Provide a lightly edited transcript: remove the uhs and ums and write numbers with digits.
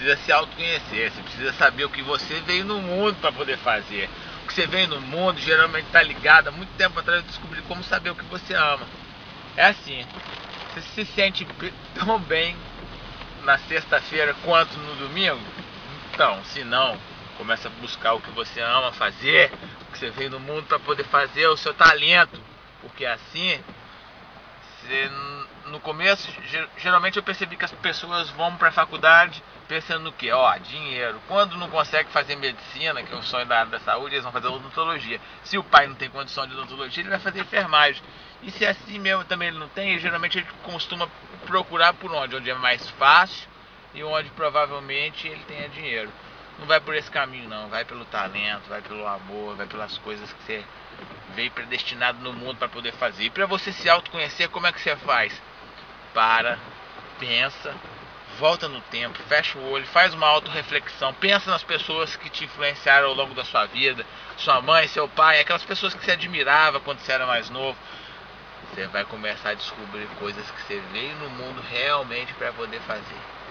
precisa se autoconhecer, você precisa saber o que você veio no mundo para poder fazer. O que você veio no mundo geralmente está ligado. Há muito tempo atrás eu descobri como saber o que você ama. É assim, você se sente tão bem na sexta-feira quanto no domingo? Então, se não, começa a buscar o que você ama fazer, o que você veio no mundo para poder fazer, o seu talento. Porque assim, você, no começo, geralmente eu percebi que as pessoas vão para a faculdade pensando no que? Ó, dinheiro. Quando não consegue fazer medicina, que é o sonho da área da saúde, eles vão fazer odontologia. Se o pai não tem condição de odontologia, ele vai fazer enfermagem. E se assim mesmo também ele não tem, geralmente ele costuma procurar por onde? Onde é mais fácil e onde provavelmente ele tenha dinheiro. Não vai por esse caminho não, vai pelo talento, vai pelo amor, vai pelas coisas que você veio predestinado no mundo para poder fazer. E para você se autoconhecer, como é que você faz? Para, pensa, volta no tempo, fecha o olho, faz uma autorreflexão, pensa nas pessoas que te influenciaram ao longo da sua vida, sua mãe, seu pai, aquelas pessoas que você admirava quando você era mais novo. Você vai começar a descobrir coisas que você veio no mundo realmente para poder fazer.